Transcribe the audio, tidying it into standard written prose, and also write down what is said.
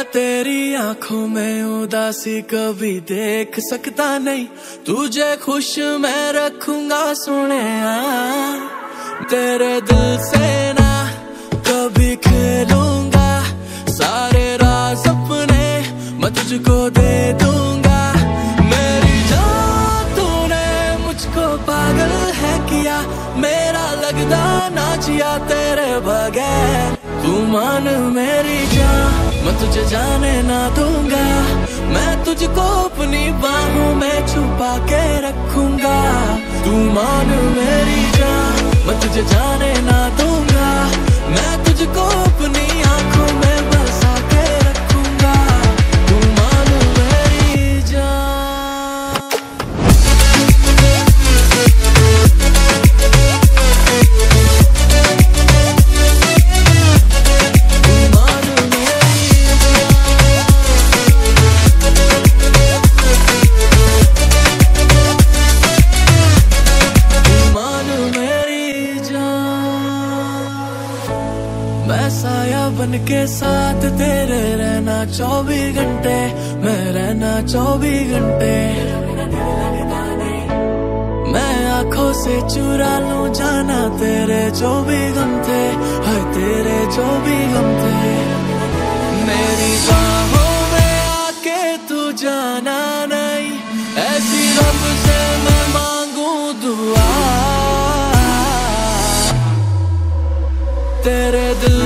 तेरी आंखों में उदासी कभी देख सकता नहीं, तुझे खुश मैं रखूंगा सुने। तेरे दिल से ना कभी खेलूंगा, सारे राज अपने मैं तुझको दे दूंगा। मेरी जान तूने मुझको पागल है किया, मेरा लगदा ना जिया तेरे बगैर। तू मान मेरी जान मैं तुझे जाने ना दूंगा, मैं तुझको अपनी बाहों में छुपा के रखूंगा। तू मान मेरी जान मैं तुझे जाने ना दूंगा, मैं तुझको अपनी आंखों में बसा के रखूंगा। तू मान मेरी जान। तू मान मेरी मैं साया बन के साथ तेरे रहना 24 घंटे, मैं रहना 24 घंटे। मैं आंखों से चुरा लूं जाना तेरे जो भी गम थे, हाय तेरे जो भी गम थे। मेरी बाहों में आके तू जाना नहीं, ऐसी रब से मैं मांगू दुआ। तेरे दिल